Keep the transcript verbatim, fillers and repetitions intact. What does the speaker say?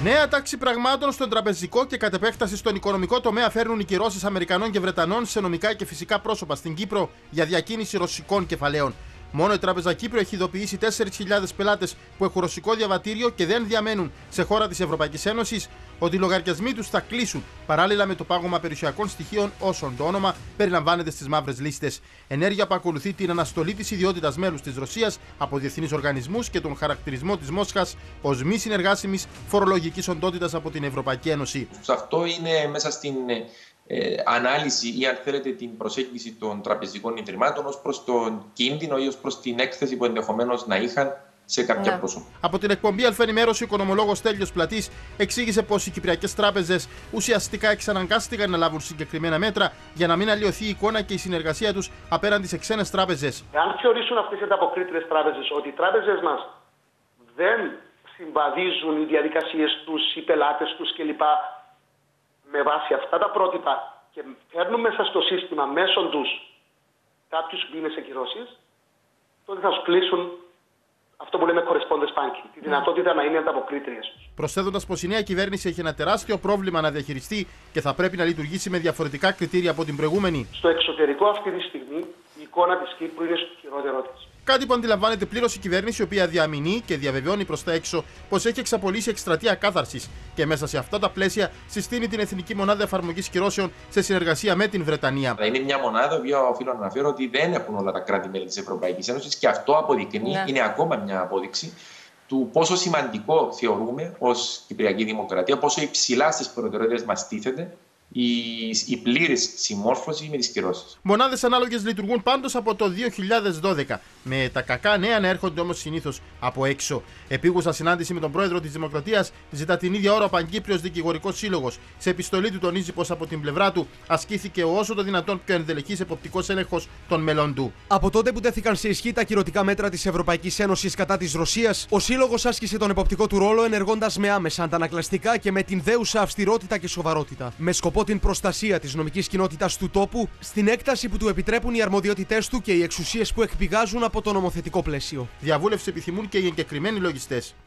Νέα τάξη πραγμάτων στον τραπεζικό και κατ' επέκταση στον οικονομικό τομέα φέρνουν οι κυρώσεις Αμερικανών και Βρετανών σε νομικά και φυσικά πρόσωπα στην Κύπρο για διακίνηση ρωσικών κεφαλαίων. Μόνο η Τράπεζα Κύπρου έχει ειδοποιήσει τέσσερις χιλιάδες πελάτες που έχουν ρωσικό διαβατήριο και δεν διαμένουν σε χώρα της Ευρωπαϊκής Ένωσης ότι οι λογαριασμοί τους θα κλείσουν παράλληλα με το πάγωμα περιουσιακών στοιχείων όσων το όνομα περιλαμβάνεται στις μαύρες λίστες. Ενέργεια που ακολουθεί την αναστολή της ιδιότητας μέλους της Ρωσίας από διεθνείς οργανισμούς και τον χαρακτηρισμό της Μόσχας ως μη συνεργάσιμης φορολογικής οντότητας από την Ευρωπαϊκή Ένωση. Αυτό είναι μέσα στην Ε, ανάλυση ή αν θέλετε την προσέγγιση των τραπεζικών ιδρυμάτων ως προς τον κίνδυνο ή ως προς την έκθεση που ενδεχομένως να είχαν σε κάποια yeah. πρόσωπα. Από την εκπομπή Αλφενημέρωση, ο οικονομολόγος Στέλιος Πλατής εξήγησε πως οι κυπριακές τράπεζες ουσιαστικά εξαναγκάστηκαν να λάβουν συγκεκριμένα μέτρα για να μην αλλοιωθεί η εικόνα και η συνεργασία τους απέναντι σε ξένες τράπεζες. Αν θεωρήσουν αυτές οι ανταποκρίτριες τράπεζες ότι οι τράπεζες μας δεν συμβαδίζουν οι διαδικασίες τους, οι πελάτες τους κλπ. Με βάση αυτά τα πρότυπα και φέρνουν μέσα στο σύστημα μέσω τους κάποιους μήνες ακυρώσεις, τότε θα σου κλείσουν αυτό που λέμε correspondence banking, τη δυνατότητα να είναι ανταποκρίτριες. Προσθέτοντας πως η νέα κυβέρνηση έχει ένα τεράστιο πρόβλημα να διαχειριστεί και θα πρέπει να λειτουργήσει με διαφορετικά κριτήρια από την προηγούμενη. Στο εξωτερικό αυτή τη στιγμή η εικόνα της Κύπρου είναι στο χειρότερό της. Κάτι που αντιλαμβάνεται πλήρως η κυβέρνηση, η οποία διαμηνεί και διαβεβαιώνει προς τα έξω πως έχει εξαπολύσει εκστρατεία κάθαρσης και μέσα σε αυτά τα πλαίσια συστήνει την Εθνική Μονάδα Εφαρμογής Κυρώσεων σε συνεργασία με την Βρετανία. Είναι μια μονάδα που οφείλω να αναφέρω ότι δεν έχουν όλα τα κράτη-μέλη της Ευρωπαϊκής Ένωσης και αυτό αποδεικνύει, yeah. είναι ακόμα μια απόδειξη του πόσο σημαντικό θεωρούμε ως Κυπριακή Δημοκρατία, πόσο υψηλά στις προτεραιότητες μας τίθεται η, η πλήρης συμμόρφωση με τις κυρώσεις. Μονάδες ανάλογες λειτουργούν πάντως από το δύο χιλιάδες δώδεκα, με τα κακά νέα να έρχονται όμως συνήθως από έξω. Επίγουσα συνάντηση με τον πρόεδρο της Δημοκρατίας ζητά την ίδια ώρα ο Παγκύπριος Δικηγορικός Σύλλογος. Σε επιστολή του τονίζει πως από την πλευρά του ασκήθηκε ο όσο το δυνατόν πιο ενδελεχής εποπτικός έλεγχος των μελών του. Από τότε που τέθηκαν σε ισχύ τα κυρωτικά μέτρα της Ευρωπαϊκής Ένωσης κατά της Ρωσίας, ο Σύλλογος άσκησε τον εποπτικό του ρόλο ενεργώντας με άμεσα αντανακλαστικά και με την δέουσα αυστηρότητα και σοβαρότητα. Με σκοπό την προστασία της νομικής κοινότητας του τόπου, στην έκταση που του επιτρέπουν οι αρμοδιότητές του και οι εξουσίες που εκπηγάζουν από το νομοθετικό πλαίσιο. Διαβούλευση επιθυμούν και οι εγκεκριμένοι λογιστές.